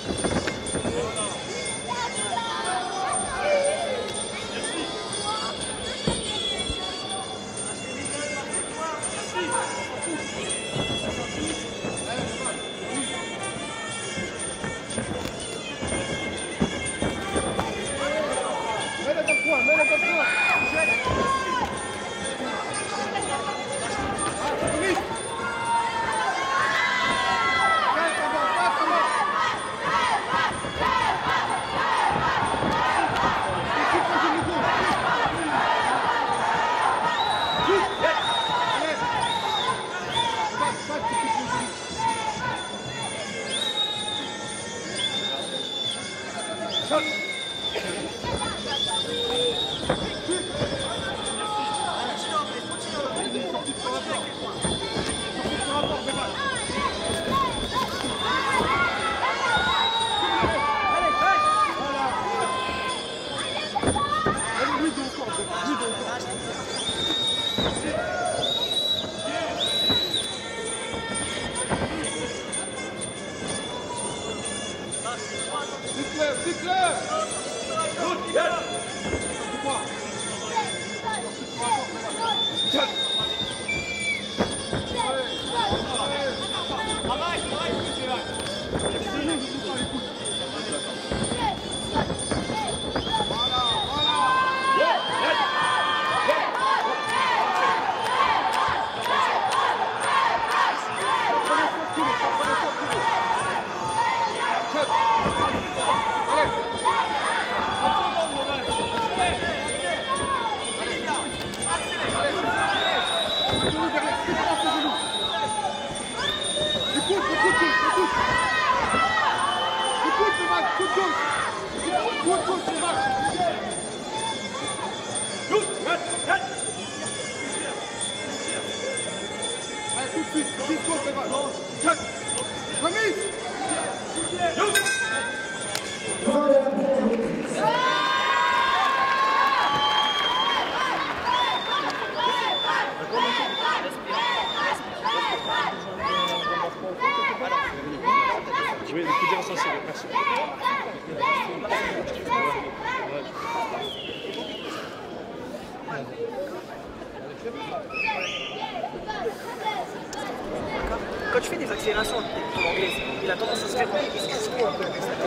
Quand tu fais des accélérations en anglais, il a tendance à se faire il se crispe un peu,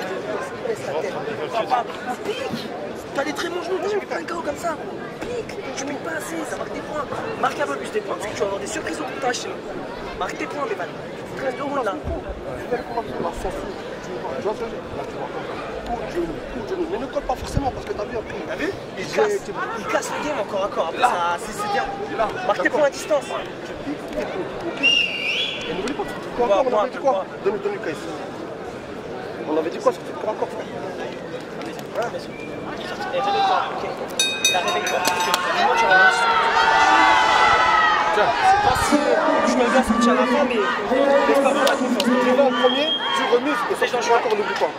il baisse la tête. Pique. T'as des très bons genoux, tu mets plein de KO comme ça. Pique. Tu piques pas assez, ça marque des points. Marque un peu plus des points, parce que tu vas avoir des surprises au montage chez nous. Marque tes points, Bévan. 13 de round là. Mais ne colle pas forcément parce que t'as vu après. T'as vu? Il casse le game encore à corps. Après ça, c'est bien. Marque tes points à distance. Et n'oublie pas, on avait dit quoi? Donne-lui Kaïs. On avait dit quoi sur ce corps à corps, frère? Ouais, bien sûr. Et réveille-toi, ok. Là, réveille-toi. Moi, tu vas c'est pas si je me bien sortir à la fin, mais laisse pas faire la confiance. Tu vas en premier, tu remises et ça change encore, n'oublie pas.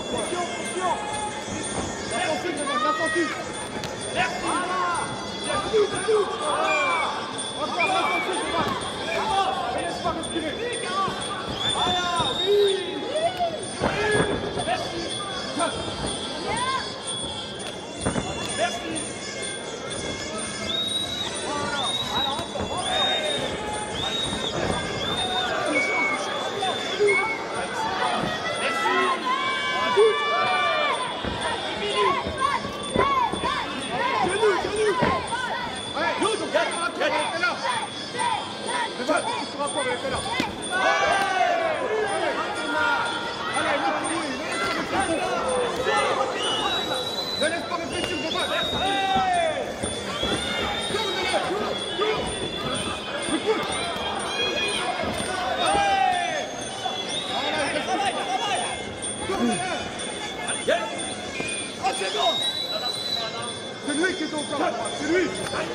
C'est lui qui est au camp. C'est lui.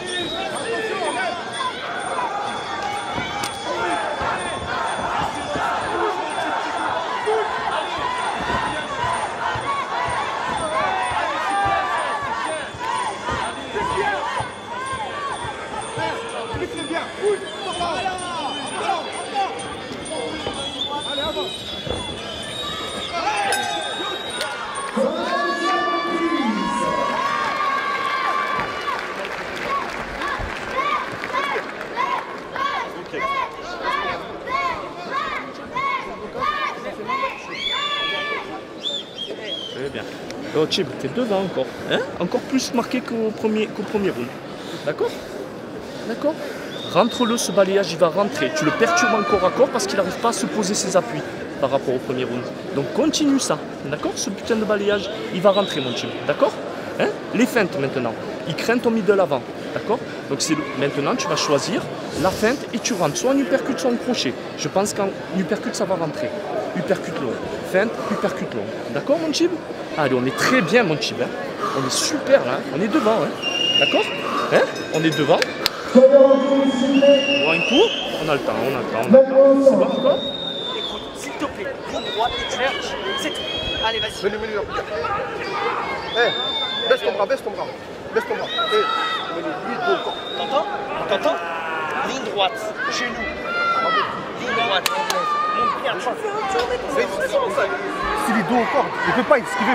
Allez, avance. Très bien. Oh, Chib, t'es devant encore. Hein? Encore plus marqué qu'au premier round. D'accord? D'accord? Rentre-le, ce balayage, il va rentrer. Tu le perturbes encore à corps parce qu'il n'arrive pas à se poser ses appuis par rapport au premier round. Donc continue ça. D'accord? Ce putain de balayage, il va rentrer, mon Chib. D'accord? Hein? Les feintes maintenant. Il craint ton middle avant. D'accord? Donc maintenant, tu vas choisir la feinte et tu rentres. Soit en uppercut, soit en crochet. Je pense qu'en uppercut, ça va rentrer. Uppercut long. Feinte, uppercut long. D'accord, mon Chib? Allez, on est très bien, mon Chib. Hein? On est super, là. On est devant. Hein? D'accord? Hein? On est devant. On voit un coup. On a le temps, on a le temps, on a le temps. C'est bon encore? Écoute, s'il te plaît, ligne droite et tu cherches. C'est tout. Allez, vas-y. Mets-le, mets-le. Eh, baisse ton bras, baisse ton bras. Baisse ton bras. Eh, mets-le, lui, dos au corps. T'entends? T'entends? Ligne droite, chez nous. Ligne droite, monte bien. S'il est dos au corps, il ne peut pas esquiver.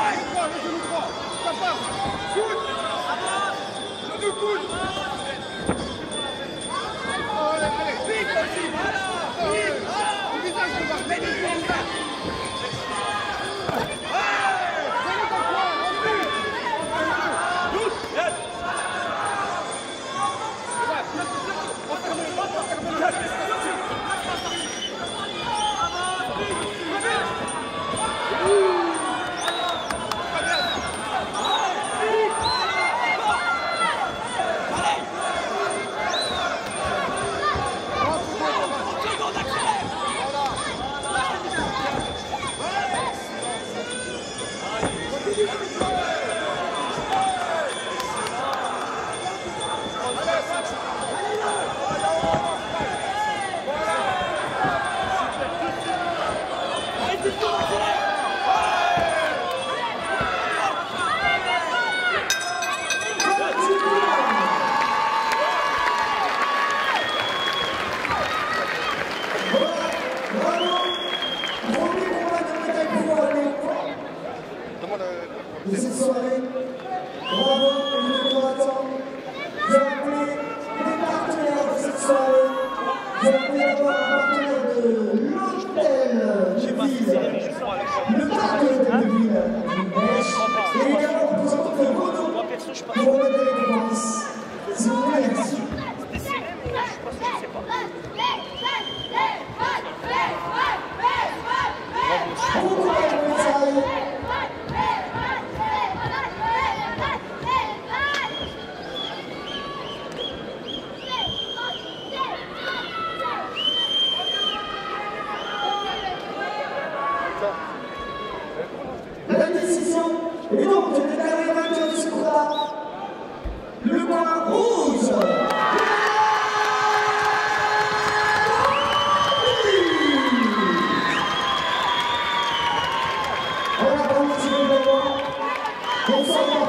de cette soirée. Bravo et le décorateur. Je vais appeler les partenaires de cette soirée. Je vais appeler d'abord un partenaire de l'hôtel de ville, le parc de l'hôtel de ville, et également représentant de Renault pour remettre les récompenses. S'il vous plaît, merci. Bon courage, Versailles. La décision est donc de déclarer vainqueur de ce combat le coin rouge. On va prendre un petit peu de temps.